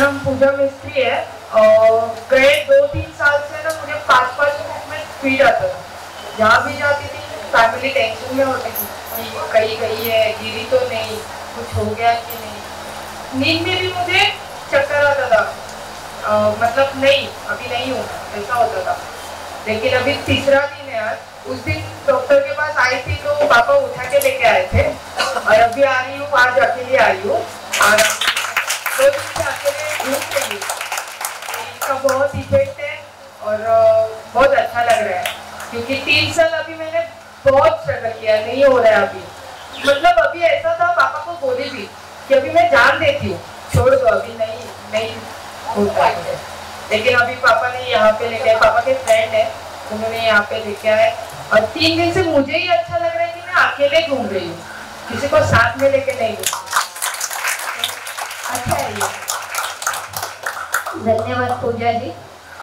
नाम पूजा मिस्त्री है और गए 2-3 साल से ना मुझे 5-5 मिनट में फील आता था। जहाँ भी जाती थी फैमिली टेंशन में होती थी कि कहीं गई है, गिरी तो नहीं, कुछ हो गया कि नहीं। नींद में भी मुझे चक्कर आता था, मतलब नहीं अभी नहीं होना, ऐसा होता था। लेकिन अभी तीसरा दिन है आज। उस दिन डॉक्टर के पास आई थी तो पापा उठा के लेके आए थे और अभी आ रही हूँ, आज अकेले आई हूँ और 2 दिन से अकेले घूम रही हूँ। इसका बहुत इफेक्ट है और बहुत अच्छा लग रहा है क्योंकि 3 साल अभी मैंने बहुत स्ट्रगल किया, नहीं हो रहा है अभी। मतलब अभी ऐसा था, पापा को बोली भी कि अभी मैं जान देती हूँ, छोड़ दो अभी, नहीं होता है। लेकिन अभी पापा ने यहाँ पे लेके आए, पापा के फ्रेंड है उन्होंने यहाँ पे लेके आए और 3 दिन से मुझे ही अच्छा लग रहा है कि मैं अकेले घूम रही हूँ, किसी को साथ में लेके नहीं घूम। अच्छा है ये। धन्यवाद पूजा जी।